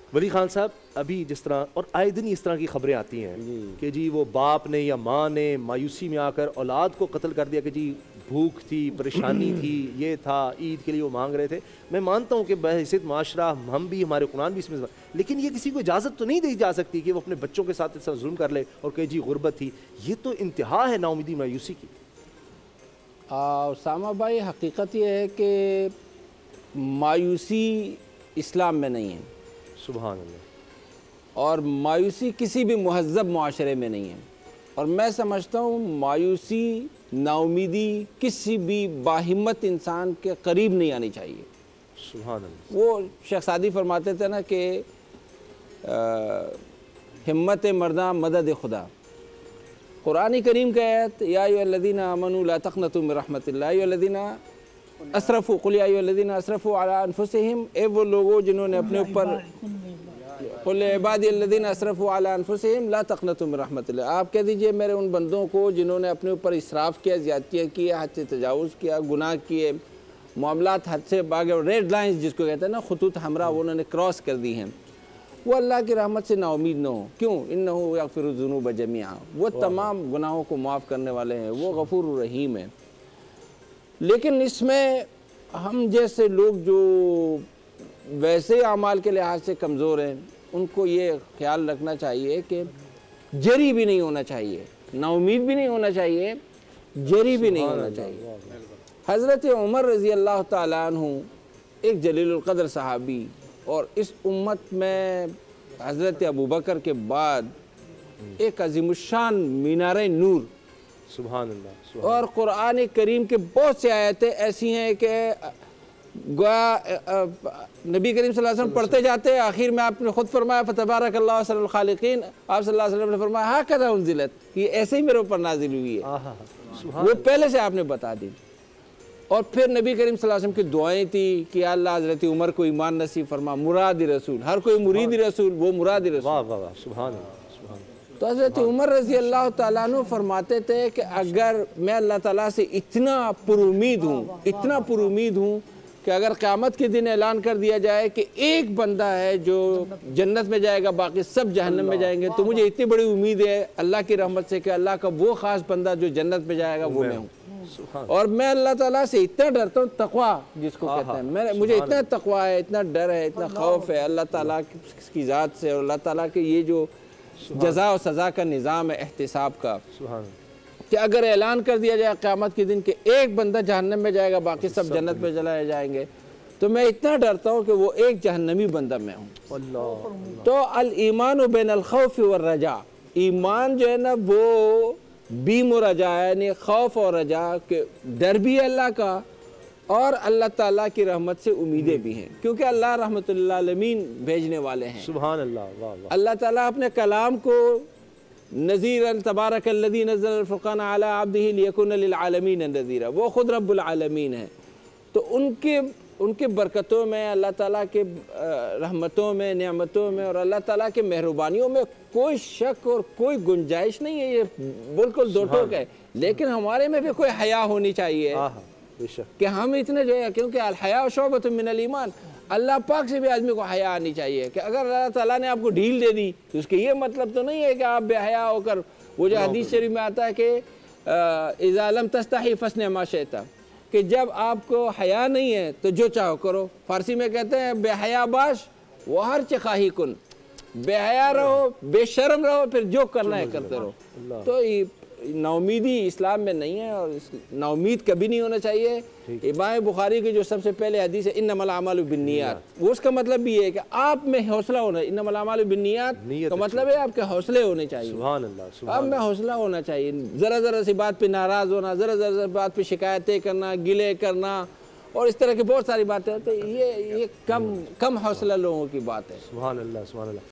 ولی خان صاحب ابھی جس طرح اور آئے دن اس طرح کی خبریں آتی ہیں کہ جی وہ باپ نے یا ماں نے مایوسی میں آ کر اولاد کو قتل کر دیا کہ جی بھوک تھی، پریشانی تھی، یہ تھا، عید کے لیے وہ مانگ رہے تھے. میں مانتا ہوں کہ بحیثیت معاشرہ ہم بھی، ہمارے قرآن بھی اس میں، لیکن یہ کسی کو اجازت تو نہیں دی جا سکتی کہ وہ اپنے بچوں کے ساتھ اس طرح ظلم کر لے اور کہ جی غربت تھی. یہ تو انتہا ہے نا امیدی مایوسی کی. اسامہ بھائی حقیقت یہ ہے کہ مایوسی اسلام میں نہیں ہے. سبحان اللہ. اور مایوسی کسی بھی مہذب معاشرے میں نہیں ہے. اور میں سمجھتا ہوں مایوسی، نا امیدی کسی بھی باہمت انسان کے قریب نہیں آنی چاہیے. سبحان اللہ. وہ شیخ سعدی فرماتے تھے نا کہ ہمت مرداں مدد خدا. قرآن کریم کا آیت یا ایھا الذین آمنوا لا تقنطوا من رحمت اللہ، یا ایھا الذین اسرفوا قل یا ایھا الذین اسرفوا علی انفسہم، اے وہ لوگوں جنہوں نے اپنے اوپر، قل عبادی الذین اسرفوا علی انفسہم لا تقنطوا من رحمت اللہ، آپ کہہ دیجئے میرے ان بندوں کو جنہوں نے اپنے اوپر اسراف کیا، زیادتیاں کی، حد سے تجاوز کیا، گناہ کیے، معاملات حد سے باغ، ریڈ لائنز جس کو کہتے ہیں نا، خطوط حمراء، وہ انہوں نے کراس کر دی ہیں، وہ اللہ کی رحمت سے نا امید نہ ہو. کیوں؟ انہ یغفر الذنوب جميعا، وہ تمام گناہوں کو معاف کرنے والے ہیں، وہ غفور الرحیم ہیں. لیکن اس میں ہم جیسے لوگ جو ویسے اعمال کے لحاظ سے کمزور ہیں، ان کو یہ خیال رکھنا چاہیے کہ جری بھی نہیں ہونا چاہیے، نا امید بھی نہیں ہونا چاہیے، جری بھی نہیں ہونا چاہیے. حضرت عمر رضی اللہ تعالیٰ عنہ ایک جلیل القدر صحابی، اور اس امت میں حضرت ابوبکر کے بعد ایک عظیم الشان مینار نور. سبحان اللہ. اور قرآن کریم کے بہت سے آیتیں ایسی ہیں کہ نبی کریم صلی اللہ علیہ وسلم پڑھتے جاتے ہیں، آخر میں آپ نے خود فرمایا فتبارک اللہ احسن الخالقین، آپ صلی اللہ علیہ وسلم نے فرمایا ھکذا انزلت، یہ ایسے ہی میرے اوپر نازل ہوئی ہے، وہ پہلے سے آپ نے بتا دی. اور پھر نبی کریم صلی اللہ علیہ وسلم کی دعائیں تھی کہ یا اللہ حضرت عمر کو ایمان نصیب فرما، مراد رسول، ہر کوئی مرید رسول، وہ مراد رسول. واہ واہ واہ. سبحان اللہ. تو حضرت عمر رضی اللہ تعالیٰ عنہ فرماتے تھے کہ اگر میں اللہ تعالیٰ سے اتنا پر امید ہوں، اتنا پر امید ہوں کہ اگر قیامت کے دن اعلان کر دیا جائے کہ ایک بندہ ہے جو جنت میں جائے گا، باقی سب جہنم میں جائیں گے، تو مجھے اتنی بڑی امید ہے اللہ کی رحمت سے کہ اللہ کا وہ خاص بندہ جو جنت میں جائے گا وہ میں ہوں. اور میں اللہ تعالیٰ سے اتنا ڈرتا ہوں، تقویٰ جس کو کہتے ہیں، مجھے اتنا تقویٰ ہے، اتنا ڈر ہے، اتنا خوف ہے اللہ تعالیٰ کی ذات سے، اور اللہ تعالیٰ کے یہ جو جزا و سزا کا نظام ہے احتساب کا، کہ اگر اعلان کر دیا جائے قیامت کے دن کہ ایک بندہ جہنم میں جائے گا، باقی سب جنت میں چلے جائیں گے، تو میں اتنا ڈرتا ہوں کہ وہ ایک جہنمی بندہ میں ہوں. تو الایمان بین الخوف والرجاء، ایمان جو ہے نا وہ بیم و رجا ہے، یعنی خوف اور رجا، کہ ڈر بھی ہے اللہ کا اور اللہ تعالیٰ کی رحمت سے امیدیں بھی ہیں، کیونکہ اللہ رحمت للعالمین بھیجنے والے ہیں. سبحان اللہ. واہ واہ. اللہ تعالیٰ اپنے کلام کو نذیرا تبارک الذی نزل الفرقان علی عبدہ لیکون للعالمین نذیرا، وہ خود رب العالمین ہیں. تو ان کے برکتوں میں، اللہ تعالیٰ کے رحمتوں میں، نعمتوں میں، اور اللہ تعالیٰ کے مہربانیوں میں کوئی شک اور کوئی گنجائش نہیں ہے، یہ بالکل دو ٹوک ہے. لیکن ہمارے میں بھی کوئی حیا ہونی چاہیے کہ ہم اتنے جو ہے، کیونکہ الحیاء شعبۃ من الایمان، اللہ پاک سے بھی آدمی کو حیا آنی چاہیے. کہ اگر اللہ تعالیٰ نے آپ کو ڈھیل دے دی تو اس کے یہ مطلب تو نہیں ہے کہ آپ بے حیا ہو کر، وہ جو حدیث شریف میں آتا ہے کہ اذا لم تستحی فاصنع ما شئت، کہ جب آپ کو حیا نہیں ہے تو جو چاہو کرو. فارسی میں کہتے ہیں بے حیا باش وہ ہر چہ خواہی کن، بے حیا رہو، بے شرم رہو، پھر جو کرنا ہے کرتے رہو. تو نا امیدی اسلام میں نہیں ہے، اور نا امید کبھی نہیں ہونا چاہیے. امام بخاری کی جو سب سے پہلے حدیث ہے انما الاعمال بالنیات، وہ اس کا مطلب بھی ہے کہ آپ میں حوصلہ ہونا. انما الاعمال بالنیات کا مطلب ہے آپ کے حوصلے ہونے چاہیے. سبحان اللہ. آپ میں حوصلہ ہونا چاہیے. ذرا ذرا سی بات پہ ناراض ہونا، ذرا ذرا سی بات پہ شکایتیں کرنا، گلے کرنا، اور اس طرح کی بہت ساری باتیں، تو یہ کم حوصلہ لوگوں کی بات ہے. سبحان اللہ. سبحان اللہ.